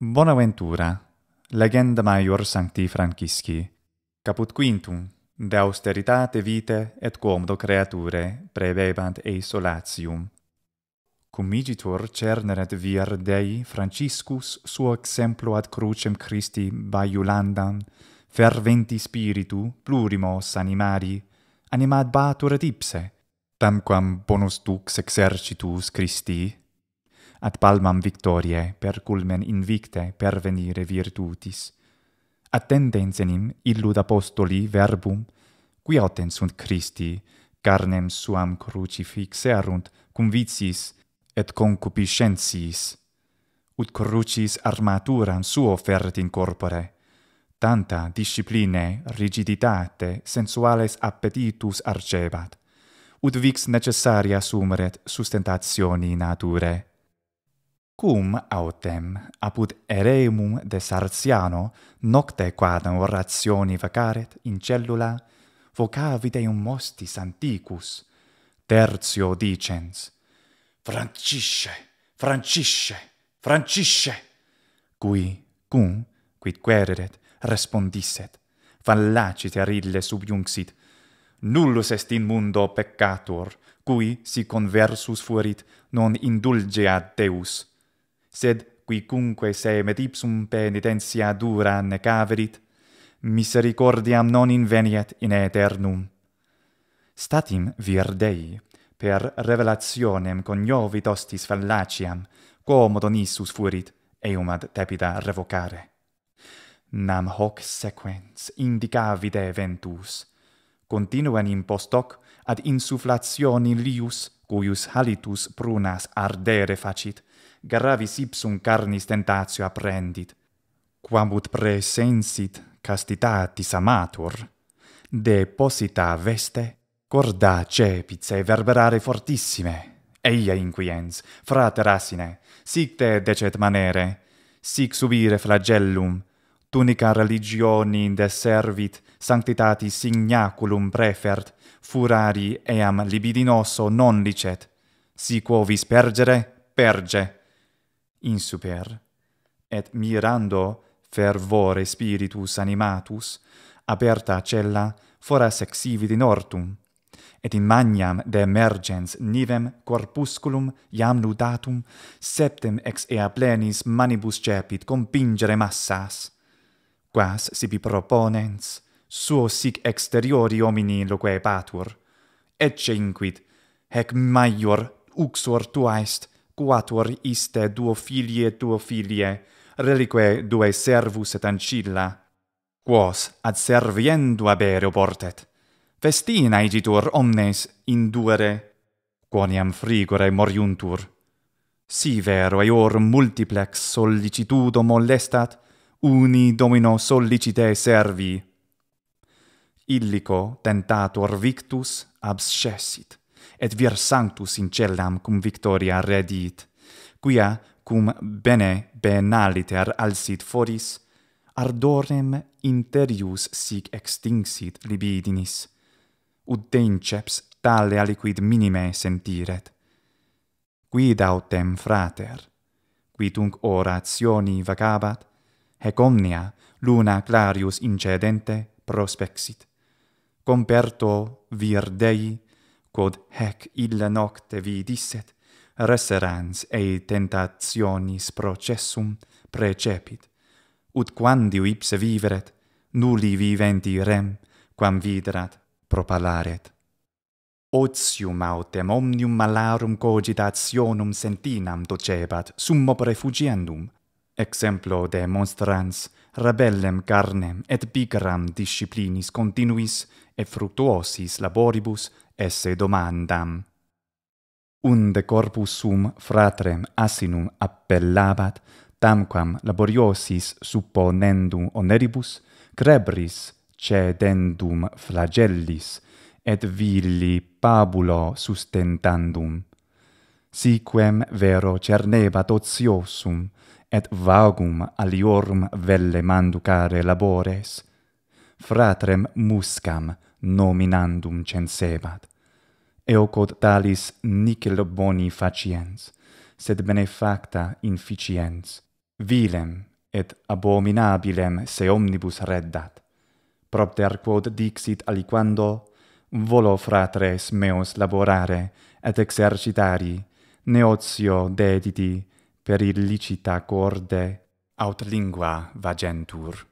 Bonaventura, legenda maior Sancti Francisci, caput quintum, de austeritate vitae et quomodo creature prevebant isolatium. Cum igitur cerneret vir Dei Franciscus suo exemplo ad crucem Christi baiulandam, ferventi spiritu plurimos animari, animabatur et ipse, tamquam bonus dux exercitus Christi, ad palmam victoriae per culmen invicte pervenire virtutis. Attendens enim illud apostoli verbum, qui autens sunt Christi, carnem suam crucifixerunt cum vicis et concupiscentiis, ut crucis armaturam suo ferret in corpore, tanta discipline rigiditate sensuales appetitus arcebat, ut vix necessaria sumeret sustentationi naturae. Cum autem apud eremum de Sartiano nocte quadam orationi vacaret in cellula, vocavit eum mostis antiquus, tertio dicens, Francisce, Francisce, Francisce, cui, cum, quid quereret, respondisset, fallaciter ille subjunxit, nullus est in mundo peccator, cui, si conversus fuerit, non indulgeat Deus, sed quicunque se med ipsum penitentia dura necaverit, misericordiam non inveniet in aeternum. Statim vir Dei, per revelationem coniovit hostis fallaciam, quomodo nissus fuerit, eum ad tepida revocare. Nam hoc sequens indicavit eventus, continuan in post hoc ad insufflationi lius, cuius halitus prunas ardere facit, gravis ipsum carnis tentatio apprendit, quamut praesensit castitatis amator, deposita veste, corda cepice verberare fortissime, eia inquiens, frater Asine, sic te decet manere, sic subire flagellum, tunica religioni deservit, sanctitatis signaculum prefert, furari eam libidinoso non licet, si quovis pergere, perge. Insuper, et mirando fervore spiritus animatus, aperta cella foras exhibit in ortum, et in magnam de emergens nivem corpusculum iam nudatum septem ex ea plenis manibus cepit compingere massas, quas sibi proponens, suo sic exteriori homini loque patur, ecce inquit, hec maior uxor tua est, quator iste duo filie, relique due servus et ancilla, quos ad serviendu abere oportet, festina igitur omnes induere, quoniam frigore moriuntur. Si vero eorum multiplex sollicitudo molestat, uni domino sollicite servi. Illico tentator victus abscessit, et vir sanctus in cellam cum victoria redit, quia cum bene benaliter alsit foris, ardorem interius sic extinxit libidinis, ut denceps tale aliquid minime sentiret. Quid autem frater, qui tunc orationi vacabat, hec omnia luna clarius incedente prospexit, comperto vir Dei, quod hec illa nocte vidisset, reserans ei tentationis processum precepit, ut quandio ipse viveret, nulli viventi rem, quam viderat, propalaret. Otium autem omnium malarum cogitationum sentinam docebat summo refugiendum, exemplo de monstrans, rebellem carnem et pigram disciplinis continuis et fructuosis laboribus esse domandam. Unde corpus sum fratrem Asinum appellabat, tamquam laboriosis supponendum oneribus, crebris cedendum flagellis, et villi pabulo sustentandum. Siquem vero cernebat ociosum, et vagum aliorum velle manducare labores, fratrem muscam nominandum censebat, eo quod talis nicel boni faciens, sed benefacta inficiens, vilem et abominabilem se omnibus reddat. Propter quod dixit aliquando, volo fratres meos laborare et exercitari, neotio dediti per illicita corde, aut lingua vagentur.